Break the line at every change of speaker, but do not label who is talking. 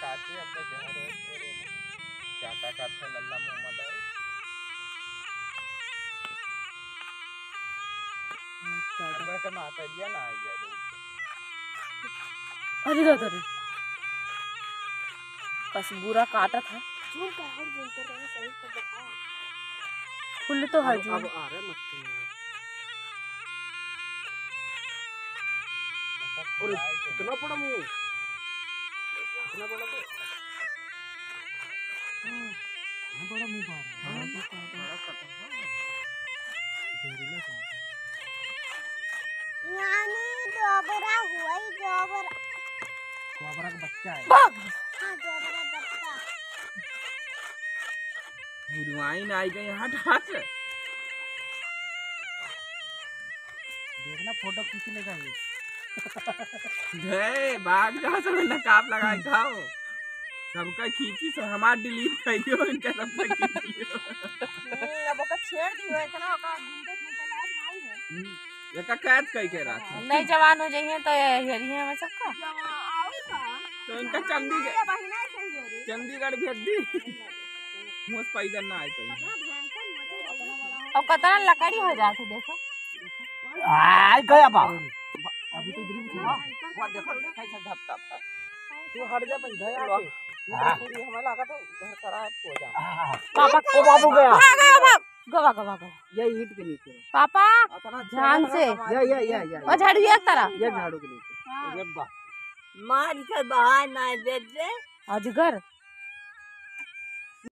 काटे अब जहर हो तेरे चाटा काटे लल्ला मोहम्मद है का माता दिया ना आई है
अरे दादा रे बस बुरा काटा था
झूम कर और झूम कर रहे सही को दिखाओ
फुल तो है जो
अब आ रहा है मस्ती और इतना बड़ा मुंह इतना बड़ा मुंह बड़ा मुंह
यानी डोबरा हुआ ही डोबरा
कोबरा का बच्चा है
हां डोबरा बच्चा
हिरवाइन आई गई हट हट
देखना फोटो खींचने का ये
गए भाग जा सब नकाब लगाए खाओ सबका खींची तो हमार डिलीट कर दियो इनका सबका खींच लियो
अब का छेड़ दियो इतना का घूमते घूमते लायक नहीं है
एका कैद कई के रख
नहीं जवान हो जाइए तो हेरिए में सबका
तो इनका चंडीगढ़ भेज दी मुझ पैसा ना आए तो
अब कतना लकड़ी हो जाते देखो
आ गया बा अभी तो इधर ही
वो देखो कैसा धप धप
तू हट जा भाई धया
थोड़ी हमें लगा तो घर खराब हो जा
पापा को बाबू गया
गवा गवा गवा
ये ईंट के नीचे
पापा ध्यान से
ये
और झाड़ू एक तरह
ये झाड़ू के नीचे
अरे बा
मार के बाहर ना दे दे
अजगर